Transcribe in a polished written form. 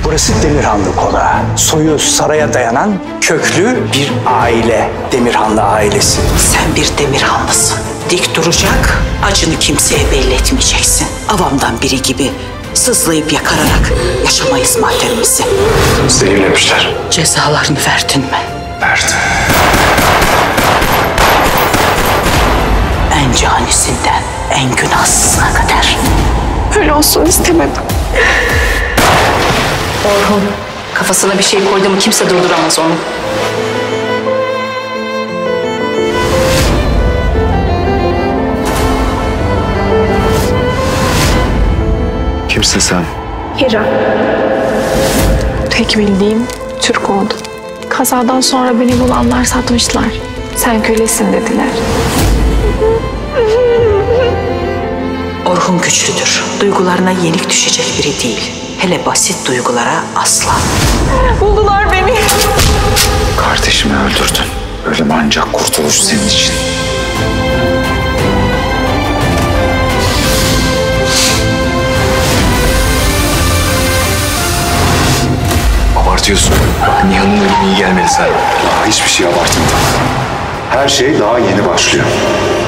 Burası Demirhanlı Konağı. Soyu saraya dayanan köklü bir aile. Demirhanlı ailesi. Sen bir Demirhanlısın. Dik duracak, acını kimseye belli etmeyeceksin. Avamdan biri gibi sızlayıp yakararak yaşamayız materimizi. Zehirlemişler. Cezalarını verdin mi? Verdim. En canisinden en günahsızına kadar. Öyle olsun istemedim. Orhun kafasına bir şey koydu mu kimse durduramaz onu. Kimsin sen? Hira. Tek bildiğim Türk oldu. Kazadan sonra beni bulanlar satmışlar. Sen kölesin dediler. Orhun güçlüdür. Duygularına yenik düşecek biri değil. Hele basit duygulara asla. Buldular beni. Kardeşimi öldürdün. Ölüm ancak kurtuluş senin için. Abartıyorsun. Bak Nihan'ın ölümü iyi gelmedi sana. Daha hiçbir şey abartmadım. Her şey daha yeni başlıyor.